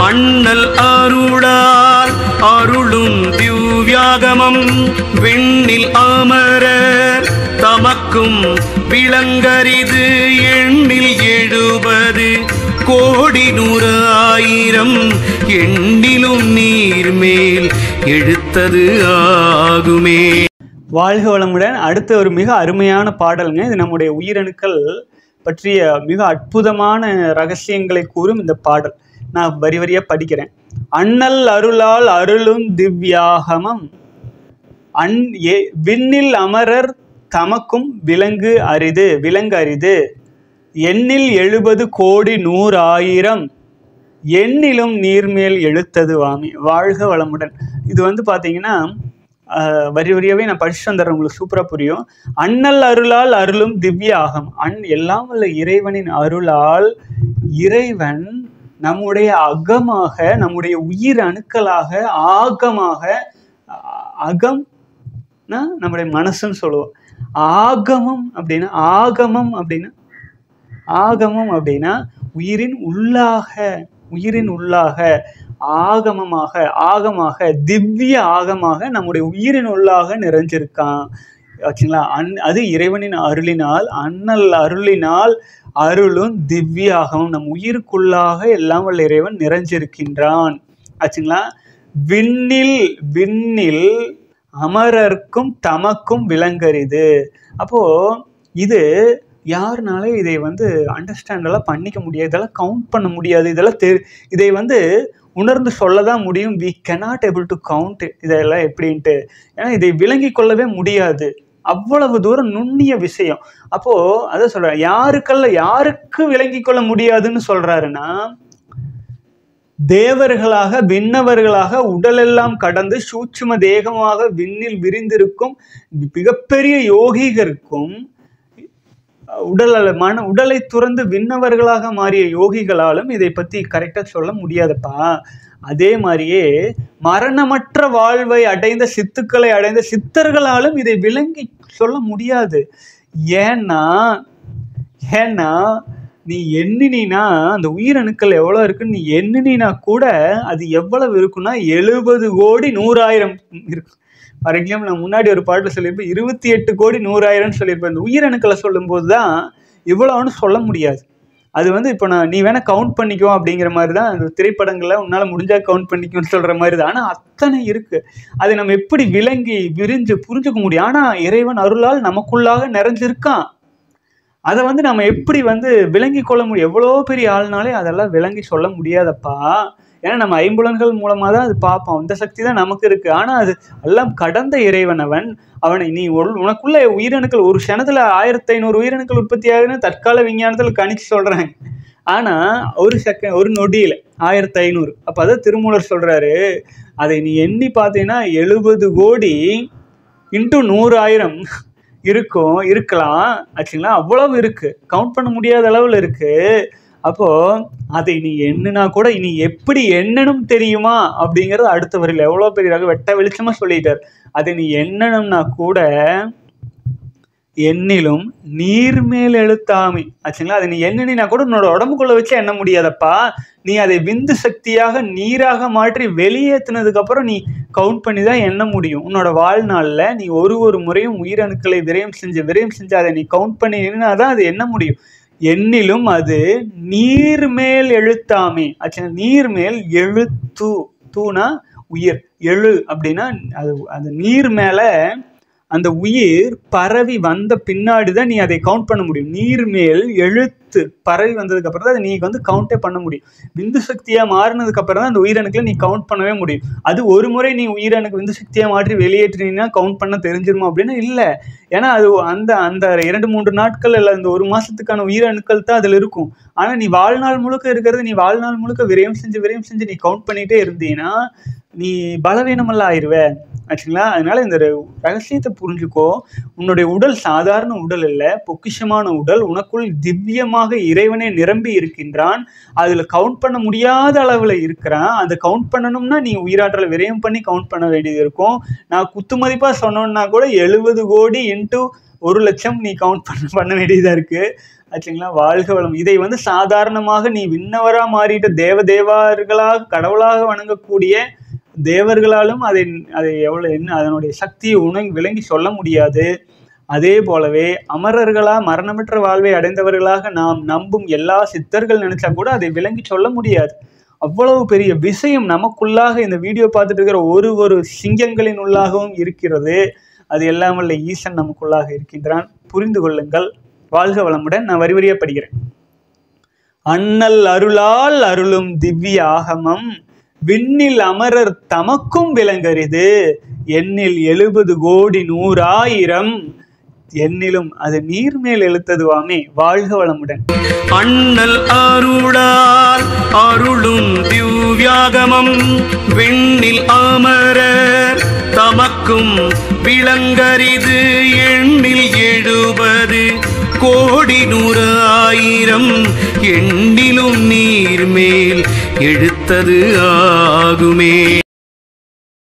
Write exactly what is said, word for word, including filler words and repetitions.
அண்ணல் அருளால் அருளும் திவ்யாகமம் விண்ணில் அமரர் தமக்கும் விளங்கரிது எண்ணில் எழுபது கோடி நூறாயிரம் எண்ணிலும் நீர்மேல் எழுத்தது ஆகுமே. வாழ்க வளமுடன். அடுத்த ஒரு மிக அருமையான பாடலுங்க. இது நம்முடைய உயிரணுக்கள் பற்றிய மிக அற்புதமான ரகசியங்களை கூறும் இந்த பாடல். நான் வரி வரியா படிக்கிறேன். அண்ணல் அருளால் அருளும் திவ்யாகமம் அன் ஏ விண்ணில் அமரர் தமக்கும் விலங்கு அரிது விலங்கு அரிது எண்ணில் எழுபது கோடி நூறாயிரம் எண்ணிலும் நீர்மேல் எழுத்தது வாமி. வாழ்க வளமுடன். இது வந்து பார்த்தீங்கன்னா வரி வரியாவே நான் படிச்சு வந்துடுறேன், உங்களுக்கு சூப்பராக புரியும். அண்ணல் அருளால் அருளும் திவ்ய ஆகம். அன் எல்லாம் வல்ல இறைவனின் அருளால் இறைவன் நம்முடைய அகமாக நம்முடைய உயிர் அணுக்களாக ஆகமாக அகம்னா நம்முடைய மனசுன்னு சொல்லுவோம். ஆகமம் அப்படின்னா ஆகமம் அப்படின்னா ஆகமம் அப்படின்னா உயிரின் உள்ளாக உயிரின் உள்ளாக ஆகமமாக ஆகமாக திவ்ய ஆகமாக நம்முடைய உயிரின் உள்ளாக நிறைஞ்சிருக்கான் ஆச்சுங்களா. அன் அது இறைவனின் அருளினால் அண்ணல் அருளினால் அருளும் திவ்ய ஆகமும் நம் உயிருக்குள்ளாக எல்லாம் வல்ல இறைவன் நிறைஞ்சிருக்கின்றான் ஆச்சுங்களா. விண்ணில் விண்ணில் அமரர்க்கும் தமக்கும் விளங்கரிது. அப்போ இது யாருனால இதை வந்து அண்டர்ஸ்டாண்டெல்லாம் பண்ணிக்க முடியாது, இதெல்லாம் கவுண்ட் பண்ண முடியாது, இதெல்லாம் தெ இதை வந்து உணர்ந்து சொல்ல தான் முடியும். We cannot able to count இதெல்லாம் எப்படின்ட்டு. ஏன்னா இதை விளங்கி கொள்ளவே முடியாது, அவ்வளவு தூரம் நுண்ணிய விஷயம். அப்போ அதை சொல்ற யாருக்கல்ல யாருக்கு விளங்கி கொள்ள முடியாதுன்னு சொல்றாருன்னா, தேவர்களாக விண்ணவர்களாக உடலெல்லாம் கடந்து சூட்சும தேகமாக விண்ணில் விரிந்திருக்கும் மிகப்பெரிய யோகிகருக்கும் உடல் மன உடலை துறந்து விண்ணவர்களாக மாறிய யோகிகளாலும் இதை பத்தி கரெக்டா சொல்ல முடியாதப்பா. அதே மாதிரியே மரணமற்ற வாழ்வை அடைந்த சித்துக்களை அடைந்த சித்தர்களாலும் இதை விளங்கி சொல்ல முடியாது. ஏன்னா ஏன்னா நீ எண்ணினா அந்த உயிரணுக்கள் எவ்வளவு இருக்குன்னு நீ எண்ணினா கூட அது எவ்வளவு இருக்குன்னா எழுபது கோடி நூறாயிரம் இருக்கு. ஃபார் எக்ஸாம்பிள் நான் முன்னாடி ஒரு பாட்டில் சொல்லியிருப்பேன், இருபத்தி எட்டு கோடி நூறாயிரம்னு சொல்லியிருப்பேன். இந்த உயிரணுக்களை சொல்லும்போது தான் இவ்வளோன்னு சொல்ல முடியாது. அது வந்து இப்போ நான் நீ வேணா கவுண்ட் பண்ணிக்கோ அப்படிங்கிற மாதிரி தான் அந்த திரைப்படங்களில் உன்னால் முடிஞ்சா கவுண்ட் பண்ணிக்கோன்னு சொல்கிற மாதிரி தான். ஆனால் அத்தனை இருக்குது, அதை நம்ம எப்படி விளங்கி விரிஞ்சு புரிஞ்சுக்க முடியும். ஆனால் இறைவன் அருளால் நமக்குள்ளாக நிறைஞ்சிருக்கான். அதை வந்து நம்ம எப்படி வந்து விளங்கி கொள்ள முடியும்? எவ்வளோ பெரிய ஆள்னாலே அதெல்லாம் விளங்கி சொல்ல முடியாதப்பா. ஏன்னா நம்ம ஐம்புலன்கள் மூலமாக தான் அது பார்ப்போம், அந்த சக்தி தான் நமக்கு இருக்குது. ஆனால் அது எல்லாம் கடந்த இறைவன் அவன். அவனை நீ உனக்குள்ள உயிரணுக்கள் ஒரு க்ஷணத்தில் ஆயிரத்தி ஐநூறு உயிரணுக்கள் உற்பத்தி ஆகுதுன்னு தற்கால விஞ்ஞானத்தில் கணிச்சு சொல்கிறாங்க. ஆனால் ஒரு செகண்ட் ஒரு நொடியில் ஆயிரத்தி ஐநூறு. அப்போ அதான் திருமூலர் சொல்கிறாரு, அதை நீ எண்ணி பார்த்தீங்கன்னா எழுபது கோடி இன்ட்டு நூறாயிரம் இருக்கும் இருக்கலாம் ஆச்சுங்களா. அவ்வளவு இருக்குது, கவுண்ட் பண்ண முடியாத அளவில் இருக்குது. அப்போது அதை நீ எண்ணுனா கூட இனி எப்படி எண்ணணும் தெரியுமா அப்படிங்கிறது அடுத்த வரையில் எவ்வளோ பெரிய வெட்ட வெளிச்சமாக சொல்லிட்டார். அதை நீ எண்ணணும்னா கூட எண்ணிலும் நீர்மேல் எழுத்தாமை ஆச்சுங்களா. அதை நீ எண்ணினா கூட உன்னோட உடம்புக்குள்ள வச்சு எண்ண முடியாதப்பா. நீ அதை விந்து சக்தியாக நீராக மாற்றி வெளியேற்றினதுக்கப்புறம் நீ கவுண்ட் பண்ணி தான் எண்ண முடியும். உன்னோட வாழ்நாளில் நீ ஒரு ஒரு முறையும் உயிரணுக்களை விரயம் செஞ்சு விரயம் செஞ்சு அதை நீ கவுண்ட் பண்ணி எண்ணினா தான் அது எண்ண முடியும். எண்ணிலும் அது நீர்மேல் எழுத்தாமே ஆச்சுங்களா. நீர்மேல் எழுத்து, தூனா உயிர், எழு அப்படின்னா அது அது நீர் மேலே அந்த உயிர் பரவி வந்த பின்னாடி தான் நீ அதை கவுண்ட் பண்ண முடியும். நீர் மேல் எழுத்து பரவி வந்ததுக்கு அப்புறம் தான் நீ வந்து கவுண்டே பண்ண முடியும். விந்து சக்தியா மாறினதுக்கு அப்புறம் தான் அந்த உயிரணுக்களை நீ கவுண்ட் பண்ணவே முடியும். அது ஒரு முறை நீ உயிரணுக்கு விந்து சக்தியா மாற்றி வெளியேற்றினீங்கன்னா கவுண்ட் பண்ண தெரிஞ்சிருமா அப்படின்னா இல்லை. ஏன்னா அது அந்த அந்த இரண்டு மூன்று நாட்கள் இல்லை அந்த ஒரு மாசத்துக்கான உயிரணுக்கள் தான் அதில் இருக்கும். ஆனால் நீ வாழ்நாள் முழுக்க இருக்கிறது நீ வாழ்நாள் முழுக்க விரயம் செஞ்சு விரயம் செஞ்சு நீ கவுண்ட் பண்ணிட்டே இருந்தீங்கன்னா நீ பலவீனமெல்லாம் ஆயிடுவேன் ஆச்சுங்களா. அதனால இந்த ரகசியத்தை புரிஞ்சுக்கோ. உன்னுடைய உடல் சாதாரண உடல் இல்லை, பொக்கிஷமான உடல். உனக்குள் திவ்யமாக இறைவனே நிரம்பி இருக்கின்றான். அதில் கவுண்ட் பண்ண முடியாத அளவில் இருக்கிறான். அதை கவுண்ட் பண்ணணும்னா நீ உயிராற்றலை விரயம் பண்ணி கவுண்ட் பண்ண வேண்டியது இருக்கும். நான் குத்து மதிப்பாக சொன்னோன்னா கூட எழுபது கோடி இன்ட்டு ஒரு லட்சம் நீ கவுண்ட் பண்ண பண்ண வேண்டியதாக இருக்குது. ஆச்சுங்களா. வாழ்க வளம். இதை வந்து சாதாரணமாக நீ விண்ணவரா மாறிட்ட தேவ தேவர்களாக கடவுளாக வணங்கக்கூடிய தேவர்களாலும் அதை அதை எவ்வளோ என்ன அதனுடைய சக்தியை உணங்கி விளங்கி சொல்ல முடியாது. அதே போலவே அமரர்களா மரணமற்ற வாழ்வை அடைந்தவர்களாக நாம் நம்பும் எல்லா சித்தர்கள் நினைச்சா கூட அதை விளங்கி சொல்ல முடியாது. அவ்வளவு பெரிய விஷயம் நமக்குள்ளாக இந்த வீடியோ பார்த்துட்டு இருக்கிற ஒரு ஒரு சிங்கங்களின் உள்ளாகவும் இருக்கிறது. அது எல்லாம் வல்ல ஈசன் நமக்குள்ளாக இருக்கின்றான். புரிந்து கொள்ளுங்கள். வாழ்க வளமுடன். நான் வரி வரியா படிக்கிறேன். அண்ணல் அருளால் அருளும் திவ்ய ஆகமம் விண்ணில் அமரர் தமக்கும் விளங்கரிது எண்ணில் எழுபது கோடி நூறாயிரம் எண்ணிலும் அது நீர்மேல் எழுத்ததுவாமே. வாழ்க வளமுடன். அண்ணல் அருளால் அருளும் திவ்யாகமம் விண்ணில் அமரர் தமக்கும் விளங்கரிது எண்ணில் எழுபது கோடி நூறாயிரம் எண்ணிலும் நீர்மேல் எழுத்தது ஆகுமே.